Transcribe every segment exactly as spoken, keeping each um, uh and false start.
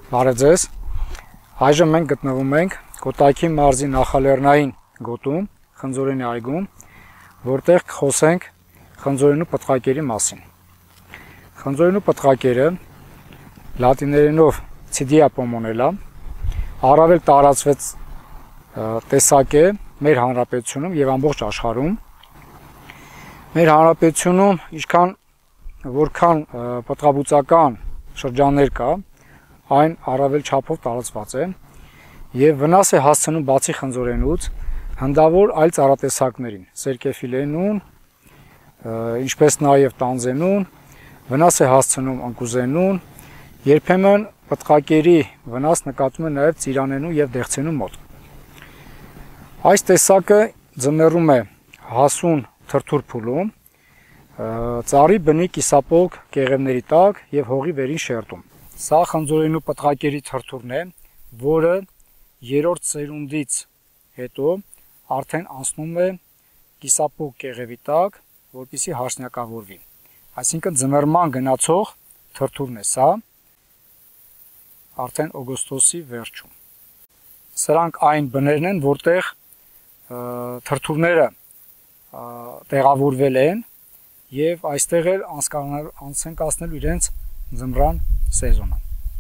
Բարև ձեզ։ Այժմ մենք գտնվում ենք Կոտայքի մարզի նախալեռնային գոտում, Խնձորենի այգում, որտեղ կխոսենք խնձորենու պտղակերի մասին։ Խնձորենու պտղակերը լատիներենով Cydia pomonella առավել տարածված տեսակ է մեր հանրապետությունում եւ ամբողջ աշխարհում։ Մեր հանրապետությունում ինչքան որքան պտղաբուծական շրջաններ կա, այն առավել չափով տարածված է եւ վնաս է հասցնում բացի խնձորենուց հնդավոր այլ ծառատեսակներին, սերկեֆիլենուն, ինչպես նաեւ տանձենուն, վնաս է հասցնում անկուզենուն, երբեմն պտղակերի վնաս նկատվում է նաեւ ծիրանենու եւ դեղցենու մոտ։ Այս տեսակը ձմեռում է հասուն թրթուր փուլում, ծառի բնի կիսապոկ կեղևների տակ եւ հողի վերին շերտում։ Սա խնձորենու պտղակերի թրթուրն է, որը երրորդ սերունդից հետո արդեն անցնում է կիսապոկ կեղևի տակ, որպեսզի հաշնյակավորվի։ Այսինքն ձմեռման գնացող թրթուրն է սա, արդեն օգոստոսի վերջում։ Սրանք այն բներն են, որտեղ թրթուրները տեղավորվել են եւ այստեղ էլ անցնենք ասնելու իրենց ձմռան սեզոնը։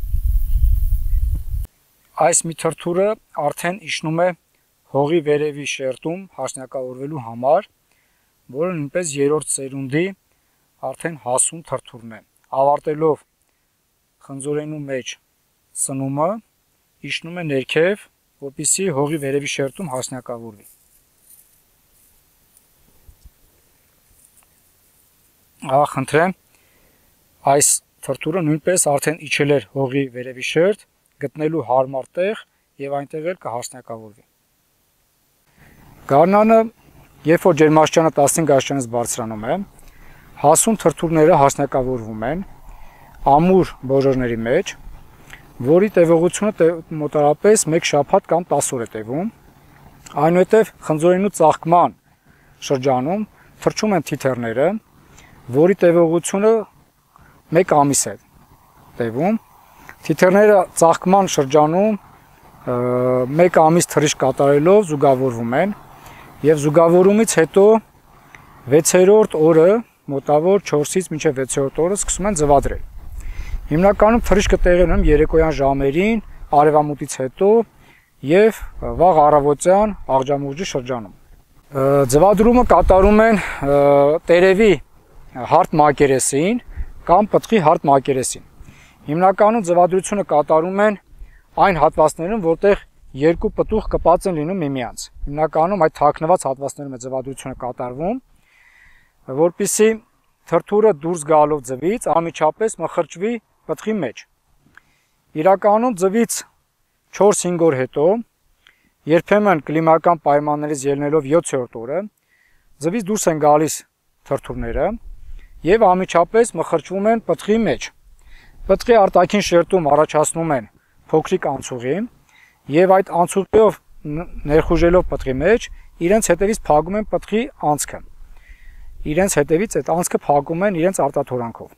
Այս մի թրթուրը արդեն իջնում է հողի վերևի շերտում հաշնյակավորվելու համար, որը նույնպես երրորդ սերունդի արդեն հասուն թրթուրն է։ Ավարտելով խնձորենու մեջ սնումը, իջնում է ներքև, որպեսզի հողի վերևի շերտում հաշնյակավորվի։ Ահա խնդրեմ, այս թրթուրը նույնպես արդեն իջել էր հողի վերևի շերտ, գտնելու հարմար տեղ եւ այնտեղ էլ կհաշնյակավորվի։ Գարնանը, երբ որ ջերմաստիճանը տասնհինգ աստիճանից բարձրանում է, հասուն թրթուրները հաշնյակավորվում են ամուր բոժորների մեջ, որի տևողությունը մոտավորապես մեկ շաբաթ կամ տասը օր է տևում։ Այնուհետև խնձորենու ծաղկման շրջանում թրջում են թիթեռները, որի տևողությունը մեկ ամիս է տևում։ Թիթեռները ծաղկման շրջանում մեկ ամիս թռիչք կատարելով զուգավորվում են եւ զուգավորումից հետո վեցերորդ օրը մոտավոր չորսից մինչեւ վեցերորդ օրը սկսում են ձվադրել։ Հիմնականում թռիչքը տեղի ունենում երեկոյան ժամերին, արևամուտից հետո եւ վաղ առավոտյան աղջամուղջի շրջանում։ Ձվադրումը կատարում են տերևի հարթ մակերեսին կամ պտղի հարթ մակերեսին։ Հիմնականում ձվադրությունը կատարում են այն հատվածներում, որտեղ երկու պտուղ կպած են լինում միմյանց։ Հիմնականում այդ թաքնված հատվածներում է ձվադրությունը կատարվում, որպեսզի թրթուրը դուրս գալով ձվից անմիջապես մխրճվի պտղի մեջ։ Իրականում ձվից չորս-հինգ օր հետո, երբեմն կլիմայական պայմաններից ելնելով յոթերորդ օրը, ձվից դուրս են գալիս թրթուրները եւ անմիջապես մխրճվում են պտղի մեջ։ Պտղի արտաքին շերտում առաջացնում են փոքրիկ անցուղի եւ այդ անցուղիով ներխուժելով պտղի մեջ իրենց հետևից փակում են պտղի անցքը։ Իրենց հետևից այդ անցքը փակում են իրենց արտաթորանքով,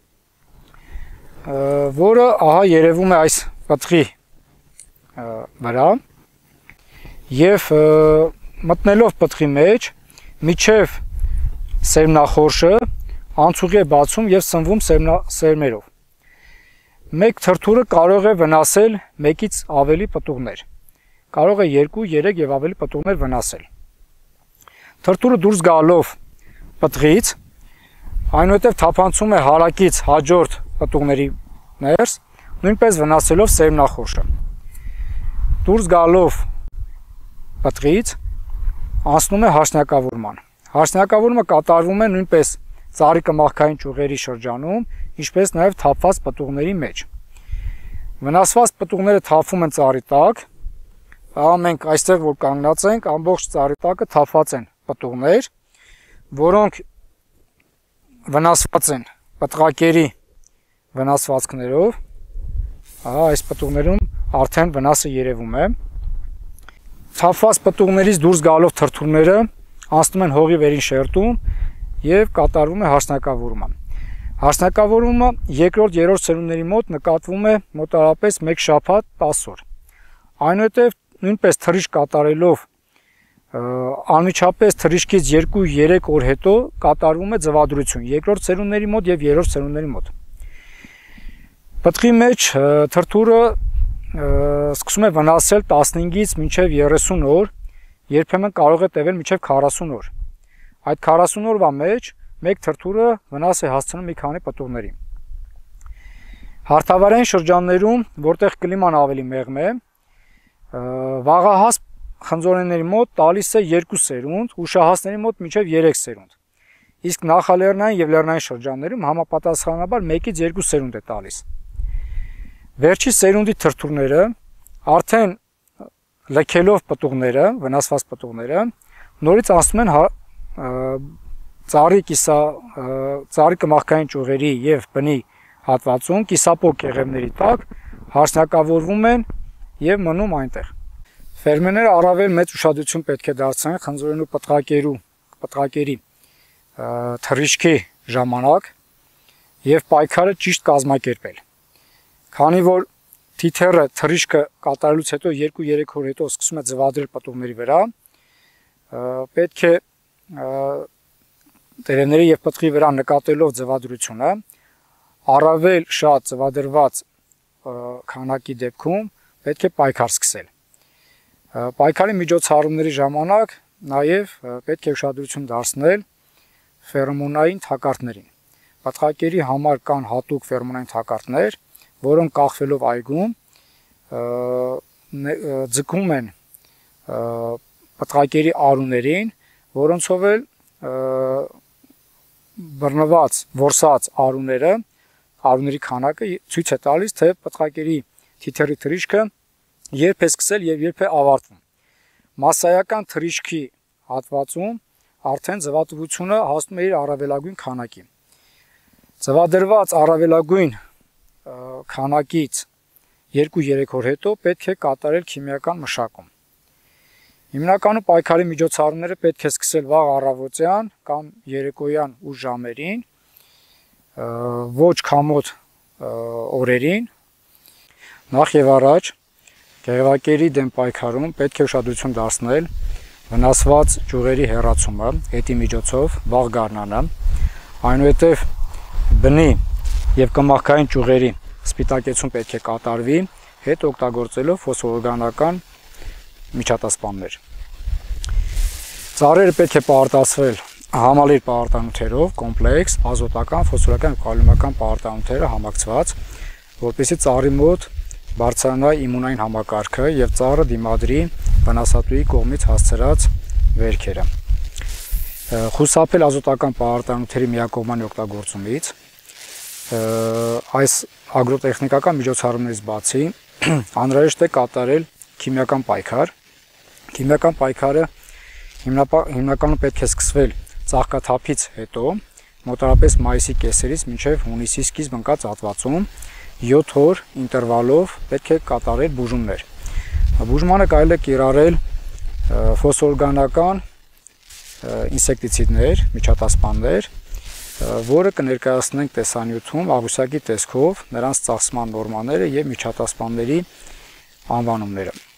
որը ահա երևում է այս պտղի վրա եւ մտնելով պտղի մեջ միջև սերմնախորշը անցուղի է բացում եւ սնվում սերմերով։ Մեկ թրթուրը կարող է վնասել մեկից ավելի պտուղներ։ Կարող է երկու, երեք եւ ավելի պտուղներ վնասել։ Թրթուրը դուրս գալով պտղից, այնուհետև թափանցում է հարակից հաջորդ պտուղների ներս, նույնպես վնասելով սերմնախորշը։ Դուրս գալով պտղից անցնում է հաշնյակավորման։ Հաշնյակավորումը կատարվում է նույնպես ծառի կմախքային ճյուղերի շրջանում, ինչպես նաև թափված պտուղների մեջ։ Վնասված պտուղները թափվում են ծառի տակ, ահա մենք այստեղ որ կանգնած ենք, ամբողջ ծառի տակը թափված են պտուղներ, որոնք վնասված են պտղակերի վնասվածքներով, ահա այս պտուղներում արդեն վնասը երևում է։ Թափված պտուղներից դուրս գալով թրթուրները անցնում են հողի վերին շերտում եւ կատարվում է հաշնակավորումը։ Հարսնակավորումը երկրորդ երրորդ սերունդների մոտ նկատվում է մոտավորապես մեկ շաբաթ տասը օր։ Այնուհետև նույնպես թռիչք կատարելով անմիջապես թռիչքից երկու երեք օր հետո կատարվում է ձվադրություն երկրորդ սերունդների մոտ եւ երրորդ սերունդների մոտ։ Պտղի մեջ թրթուրը սկսում է վնասել տասնհինգից մինչև երեսուն օր, երբեմն կարող է տևել մինչև քառասուն օր։ Այդ քառասուն օրվա մեջ մեկ թրթուրը վնաս է հասցնում մի քանի պտուղների։ Հարթավայրային շրջաններում, որտեղ կլիման ավելի մեղմ է, վաղահաս խնձորենների մոտ տալիս է երկու սերունդ, ուշահասների մոտ մինչև երեք սերունդ։ Իսկ նախալեռնային եւ լեռնային շրջաններում համապատասխանաբար մեկից երկու սերունդ է տալիս։ Վերջի սերունդի թրթուրները արդեն լքելով պտուղները, վնասված պտուղները, նորից անցնում են ծառի կիսա ծառի կմախքային ճյուղերի եւ բնի հատվածում կիսապոկ կեղևների տակ հարսնակավորվում են եւ մնում այնտեղ։ Ֆերմերները առավել մեծ ուշադրություն պետք է դարձնեն խնձորենու պտղակերու պտղակերի թռիչքի ժամանակ եւ պայքարը ճիշտ կազմակերպել։ Քանի որ թիթեռը թռիչքը կատարելուց հետո երկու երեք օր հետո սկսում է ձվադրել պտուղների վրա, պետք է տերևների եւ պտղի վրա նկատելով ձվադրությունը առավել շատ ձվադրված քանակի դեպքում պետք է պայքար սկսել։ Պայքարի միջոցառումների ժամանակ նաեւ պետք է ուշադրություն դարձնել ֆերոմոնային թակարդներին։ Պտղակերի համար կան հատուկ ֆերոմոնային թակարդներ, որոնք կախվելով այգում ձգում են պտղակերի արուներին, որոնցով էլ բռնված, որսած արուները, արուների քանակը ցույց է տալիս, թե պտղակերի թիթեռի թռիչքը երբ է սկսել եւ երբ է ավարտվում։ Մասսայական թռիչքի հատվածում արդեն ձվատվությունը հասնում է իր առավելագույն քանակի։ Ձվադրված առավելագույն քանակից երկու երեք օր հետո պետք է կատարել քիմիական մշակում։ Հիմնականում պայքարի միջոցառումները պետք է սկսել վաղ առավոտյան կամ երեկոյան ուշ ժամերին, ոչ քամոտ օրերին։ Նախ եւ առաջ կեղևակերի դեմ պայքարում պետք է ուշադրություն դարձնել վնասված ճյուղերի հեռացումը հետի միջոցով վաղ գարնանը, այնուհետև բնի եւ կմախքային ճյուղերի սպիտակեցում պետք է կատարվի, հետ օգտագործելով ֆոսֆորօրգանական միջատասպաններ։ Ծառերը պետք է պահարտացվել համալիր պահարտանյութերով, կոմպլեքս, ազոտական, ֆոսֆորական, կալիումական պահարտանյութերը համակցված, որպեսզի ծառի մոտ բարձրանա իմունային համակարգը եւ ծառը դիմադրի վնասատուի կողմից հասցրած վերքերը։ Խուսափել ազոտական պահարտանյութերի միակողմանի օգտագործումից, այս ագրոտեխնիկական միջոցառումներից բացի անհրաժեշտ է կատարել քիմիական պայքար։ Քիմիական պայքարը հիմնականում պետք է սկսվել ծաղկաթափից հետո, մոտավորապես մայիսի կեսերից մինչև հունիսի սկիզբ ընկած հատվածում յոթ օր ինտերվալով պետք է կատարել բուժումներ։ Բուժմանը կարելի է կիրառել ֆոսֆորօրգանական ինսեկտիցիդներ, միջատասպաններ, որը կներկայացնենք տեսանյութում աղյուսակի տեսքով նրանց ծախսման նորմաները եւ միջատասպանների անվանումները։